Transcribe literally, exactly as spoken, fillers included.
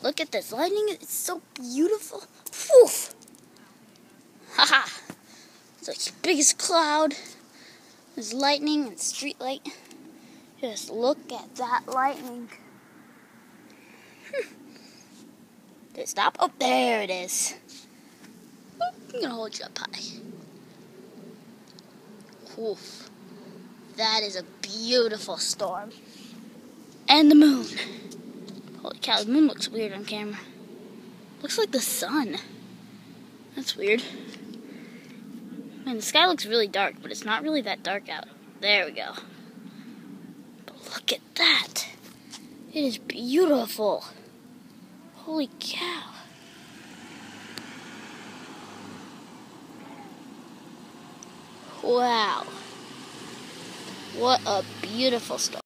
Look at this lightning. It's so beautiful. Woof. Haha. It's like the biggest cloud. There's lightning and street light. Just look at that lightning. Did it stop? Oh, there it is. I'm gonna hold you up high. Oof. That is a beautiful storm. And the moon. Holy cow, the moon looks weird on camera. Looks like the sun. That's weird. Man, the sky looks really dark, but it's not really that dark out. There we go. But look at that. It is beautiful. Holy cow. Wow. What a beautiful storm.